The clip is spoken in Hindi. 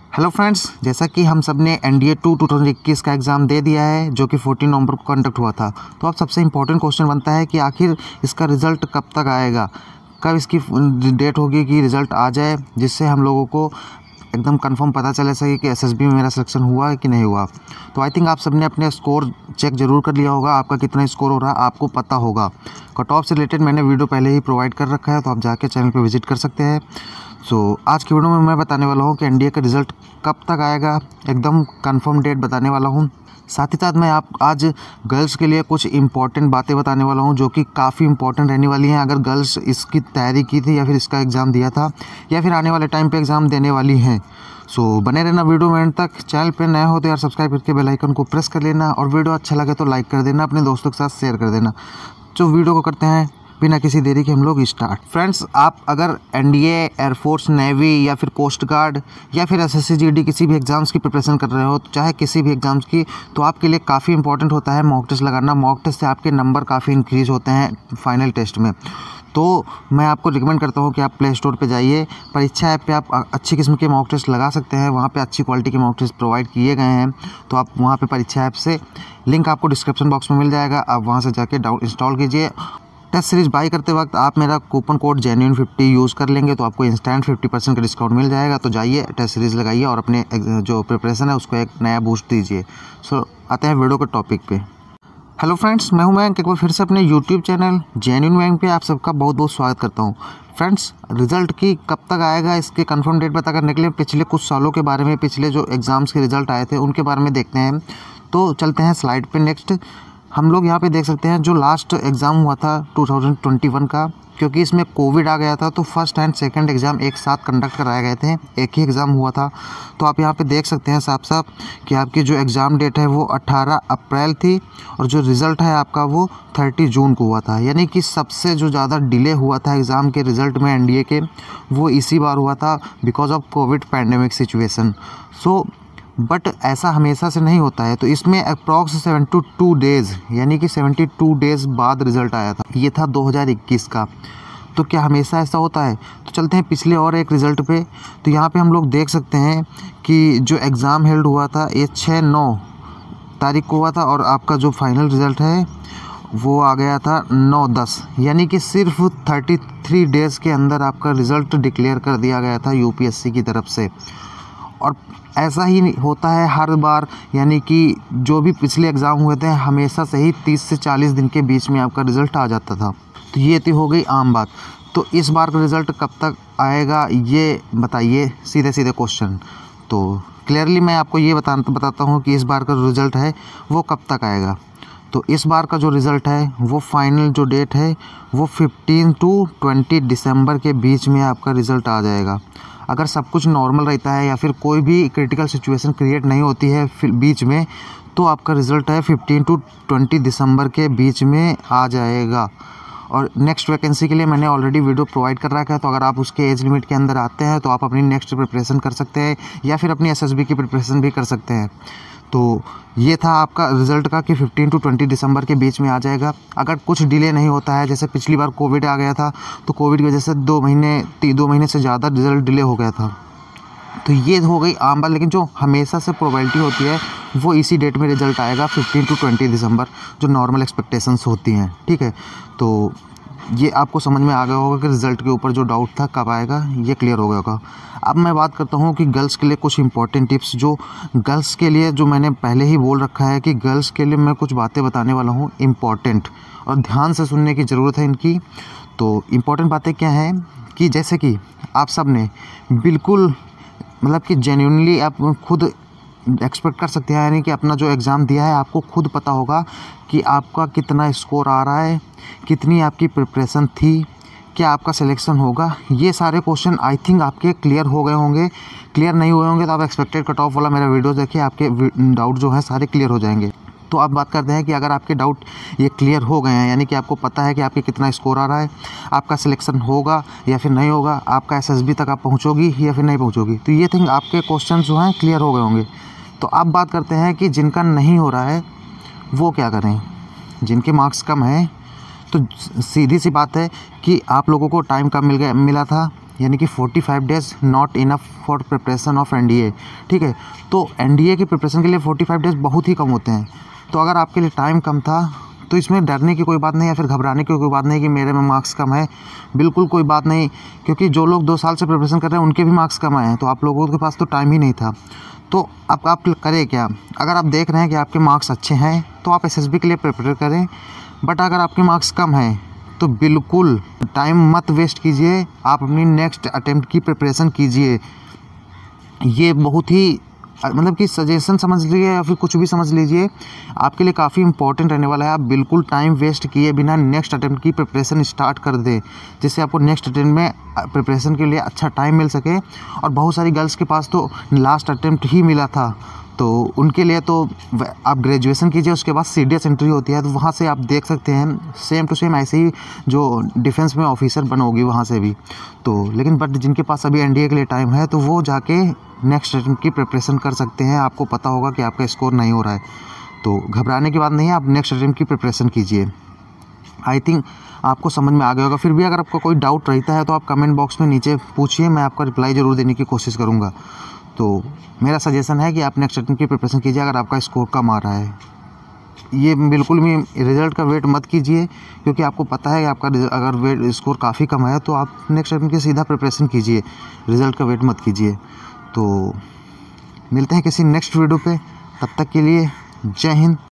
हेलो फ्रेंड्स, जैसा कि हम सब ने NDA 2 2021 का एग्ज़ाम दे दिया है जो कि 14 नवंबर को कंडक्ट हुआ था। तो अब सबसे इम्पोर्टेंट क्वेश्चन बनता है कि आखिर इसका रिज़ल्ट कब तक आएगा, कब इसकी डेट होगी कि रिज़ल्ट आ जाए, जिससे हम लोगों को एकदम कंफर्म पता चले सके कि SSB में मेरा सिलेक्शन हुआ है कि नहीं हुआ। तो आई थिंक आप सब ने अपने स्कोर चेक ज़रूर कर लिया होगा, आपका कितना स्कोर हो रहा है आपको पता होगा। कट ऑफ से रिलेटेड मैंने वीडियो पहले ही प्रोवाइड कर रखा है, तो आप जाके चैनल पे विजिट कर सकते हैं। आज की वीडियो में मैं बताने वाला हूँ कि NDA का रिज़ल्ट कब तक आएगा, एकदम कंफर्म डेट बताने वाला हूँ। साथ ही साथ मैं आज गर्ल्स के लिए कुछ इम्पॉर्टेंट बातें बताने वाला हूँ जो कि काफ़ी इम्पॉर्टेंट रहने वाली हैं। अगर गर्ल्स इसकी तैयारी की थी या फिर इसका एग्ज़ाम दिया था या फिर आने वाले टाइम पे एग्ज़ाम देने वाली हैं। बने रहना वीडियो में एंड तक। चैनल पे नया हो तो यार सब्सक्राइब करके बेल आइकन को प्रेस कर लेना, और वीडियो अच्छा लगे तो लाइक कर देना, अपने दोस्तों के साथ शेयर कर देना। वीडियो को करते हैं बिना किसी देरी के हम लोग स्टार्ट। फ्रेंड्स, आप अगर NDA, एयरफोर्स, नेवी या फिर कोस्ट गार्ड या फिर SSC GD किसी भी एग्ज़ाम्स की प्रिपरेशन कर रहे हो, चाहे किसी भी एग्ज़ाम्स की, तो आपके लिए काफ़ी इंपॉर्टेंट होता है मॉक टेस्ट लगाना। मॉक टेस्ट से आपके नंबर काफ़ी इंक्रीज़ होते हैं फाइनल टेस्ट में। तो मैं आपको रिकमेंड करता हूँ कि आप प्ले स्टोर पे जाइए, परीक्षा ऐप पे आप अच्छी किस्म के मॉक टेस्ट लगा सकते हैं। वहाँ पे अच्छी क्वालिटी के मॉक टेस्ट प्रोवाइड किए गए हैं, तो आप वहाँ पे परीक्षा ऐप से लिंक आपको डिस्क्रिप्शन बॉक्स में मिल जाएगा, आप वहाँ से जाके इंस्टॉल कीजिए। टेस्ट सीरीज़ बाई करते वक्त आप मेरा कूपन कोड Genuine50 यूज़ कर लेंगे तो आपको इंस्टेंट 50% का डिस्काउंट मिल जाएगा। तो जाइए टेस्ट सीरीज़ लगाइए और अपने जो प्रिपरेशन है उसको एक नया बूस्ट दीजिए। आते हैं वीडियो के टॉपिक पे। हेलो फ्रेंड्स, मैं हूं मयंक, एक बार फिर से अपने यूट्यूब चैनल जेन्युइन मयंक पे आप सबका बहुत बहुत स्वागत करता हूं। फ्रेंड्स, रिज़ल्ट की कब तक आएगा इसके कंफर्म डेट पता करने के लिए पिछले कुछ सालों के बारे में, पिछले जो एग्ज़ाम्स के रिज़ल्ट आए थे उनके बारे में देखते हैं। तो चलते हैं स्लाइड पे। नेक्स्ट हम लोग यहाँ पे देख सकते हैं जो लास्ट एग्ज़ाम हुआ था 2021 का, क्योंकि इसमें कोविड आ गया था तो फर्स्ट एंड सेकंड एग्ज़ाम एक साथ कंडक्ट कराए गए थे, एक ही एग्ज़ाम हुआ था। तो आप यहाँ पे देख सकते हैं साफ साफ कि आपकी जो एग्ज़ाम डेट है वो 18 अप्रैल थी और जो रिज़ल्ट है आपका वो 30 जून को हुआ था। यानी कि सबसे जो ज़्यादा डिले हुआ था एग्ज़ाम के रिज़ल्ट में NDA के, वो इसी बार हुआ था because of COVID pandemic situation. But ऐसा हमेशा से नहीं होता है, तो इसमें अप्रॉक्स 72 डेज़ यानी कि 72 डेज़ बाद रिज़ल्ट आया था। ये था 2021 का। तो क्या हमेशा ऐसा होता है? तो चलते हैं पिछले और एक रिज़ल्ट पे। तो यहाँ पे हम लोग देख सकते हैं कि जो एग्ज़ाम हेल्ड हुआ था ये 6-9 तारीख को हुआ था और आपका जो फाइनल रिज़ल्ट है वो आ गया था 9-10, यानी कि सिर्फ 33 डेज़ के अंदर आपका रिज़ल्ट डिक्लेयर कर दिया गया था UPSC की तरफ से। और ऐसा ही होता है हर बार, यानी कि जो भी पिछले एग्ज़ाम हुए थे हमेशा से ही 30 से 40 दिन के बीच में आपका रिज़ल्ट आ जाता था। तो ये तो हो गई आम बात। तो इस बार का रिज़ल्ट कब तक आएगा ये बताइए, सीधे सीधे क्वेश्चन। तो क्लियरली मैं आपको ये बताता हूँ कि इस बार का रिज़ल्ट है वो कब तक आएगा। तो इस बार का जो रिज़ल्ट है वो फाइनल जो डेट है वो 15 to 20 दिसंबर के बीच में आपका रिज़ल्ट आ जाएगा। अगर सब कुछ नॉर्मल रहता है या फिर कोई भी क्रिटिकल सिचुएशन क्रिएट नहीं होती है फिर बीच में, तो आपका रिज़ल्ट है 15 to 20 दिसंबर के बीच में आ जाएगा। और नेक्स्ट वैकेंसी के लिए मैंने ऑलरेडी वीडियो प्रोवाइड कर रखा है, तो अगर आप उसके एज लिमिट के अंदर आते हैं तो आप अपनी नेक्स्ट प्रिपरेशन कर सकते हैं या फिर अपनी SSB की प्रिपरेशन भी कर सकते हैं। तो ये था आपका रिज़ल्ट का कि 15 to 20 दिसंबर के बीच में आ जाएगा। अगर कुछ डिले नहीं होता है, जैसे पिछली बार कोविड आ गया था तो कोविड की वजह से 2 महीने से ज़्यादा रिज़ल्ट डिले हो गया था। तो ये हो गई आम बात, लेकिन जो हमेशा से प्रोबेबिलिटी होती है वो इसी डेट में रिज़ल्ट आएगा 15 to 20 दिसंबर, जो नॉर्मल एक्सपेक्टेशंस होती हैं। ठीक है, तो ये आपको समझ में आ गया होगा कि रिज़ल्ट के ऊपर जो डाउट था कब आएगा ये क्लियर हो गया होगा। अब मैं बात करता हूँ कि गर्ल्स के लिए कुछ इंपॉर्टेंट टिप्स, जो गर्ल्स के लिए जो मैंने पहले ही बोल रखा है कि गर्ल्स के लिए मैं कुछ बातें बताने वाला हूँ इम्पॉर्टेंट, और ध्यान से सुनने की ज़रूरत है इनकी। तो इम्पॉर्टेंट बातें क्या हैं कि जैसे कि आप सब ने बिल्कुल मतलब कि जेन्युइनली आप खुद एक्सपेक्ट कर सकते हैं, यानी कि अपना जो एग्ज़ाम दिया है आपको खुद पता होगा कि आपका कितना स्कोर आ रहा है, कितनी आपकी प्रिपरेशन थी, क्या आपका सिलेक्शन होगा। ये सारे क्वेश्चन आई थिंक आपके क्लियर हो गए होंगे। क्लियर नहीं हुए होंगे तो आप एक्सपेक्टेड कट ऑफ वाला मेरा वीडियो देखिए, आपके डाउट जो है सारे क्लियर हो जाएंगे। तो आप बात करते हैं कि अगर आपके डाउट ये क्लियर हो गए हैं, यानी कि आपको पता है कि आपके कितना स्कोर आ रहा है, आपका सिलेक्शन होगा या फिर नहीं होगा, आपका SSB तक आप पहुँचोगी या फिर नहीं पहुँचोगी, तो ये थिंक आपके क्वेश्चन जो हैं क्लियर हो गए होंगे। तो अब बात करते हैं कि जिनका नहीं हो रहा है वो क्या करें। जिनके मार्क्स कम हैं तो सीधी सी बात है कि आप लोगों को टाइम कम मिला था यानी कि 45 days not enough for preparation of NDA. ठीक है, तो एनडीए की प्रिपरेशन के लिए 45 डेज़ बहुत ही कम होते हैं। तो अगर आपके लिए टाइम कम था तो इसमें डरने की कोई बात नहीं, या फिर घबराने की कोई बात नहीं कि मेरे में मार्क्स कम है, बिल्कुल कोई बात नहीं, क्योंकि जो लोग 2 साल से प्रिपरेशन कर रहे हैं उनके भी मार्क्स कम आए हैं, तो आप लोगों के पास तो टाइम ही नहीं था। तो अब आप करें क्या? अगर आप देख रहे हैं कि आपके मार्क्स अच्छे हैं तो आप एसएसबी के लिए प्रिपेयर करें, बट अगर आपके मार्क्स कम हैं तो बिल्कुल टाइम मत वेस्ट कीजिए, आप अपनी नेक्स्ट अटेम्प्ट की प्रिपरेशन कीजिए। ये बहुत ही मतलब कि सजेशन समझ लीजिए या फिर कुछ भी समझ लीजिए, आपके लिए काफ़ी इंपॉर्टेंट रहने वाला है। आप बिल्कुल टाइम वेस्ट किए बिना नेक्स्ट अटेम्प्ट की प्रिपरेशन स्टार्ट कर दें, जिससे आपको नेक्स्ट अटेम्प्ट में प्रिपरेशन के लिए अच्छा टाइम मिल सके। और बहुत सारी गर्ल्स के पास तो लास्ट अटेम्प्ट ही मिला था, तो उनके लिए तो आप ग्रेजुएशन कीजिए, उसके बाद सीडीएस एंट्री होती है, तो वहाँ से आप देख सकते हैं सेम टू सेम ऐसे ही जो डिफेंस में ऑफिसर बनोगी वहाँ से भी। तो लेकिन बट जिनके पास अभी एनडीए के लिए टाइम है तो वो जाके नेक्स्ट अटेम्प्ट की प्रिपरेशन कर सकते हैं। आपको पता होगा कि आपका स्कोर नहीं हो रहा है तो घबराने की बात नहीं है, आप नेक्स्ट अटेम्प्ट की प्रिपरेशन कीजिए। आई थिंक आपको समझ में आ गया होगा। फिर भी अगर आपका कोई डाउट रहता है तो आप कमेंट बॉक्स में नीचे पूछिए, मैं आपका रिप्लाई ज़रूर देने की कोशिश करूँगा। तो मेरा सजेशन है कि आप नेक्स्ट अटेम्प्ट की प्रिपरेशन कीजिए अगर आपका स्कोर कम आ रहा है। ये बिल्कुल भी रिज़ल्ट का वेट मत कीजिए, क्योंकि आपको पता है कि आपका अगर वेट स्कोर काफ़ी कम है तो आप नेक्स्ट अटेम्प्ट की सीधा प्रिपरेशन कीजिए, रिज़ल्ट का वेट मत कीजिए। तो मिलते हैं किसी नेक्स्ट वीडियो पे, तब तक के लिए जय हिंद।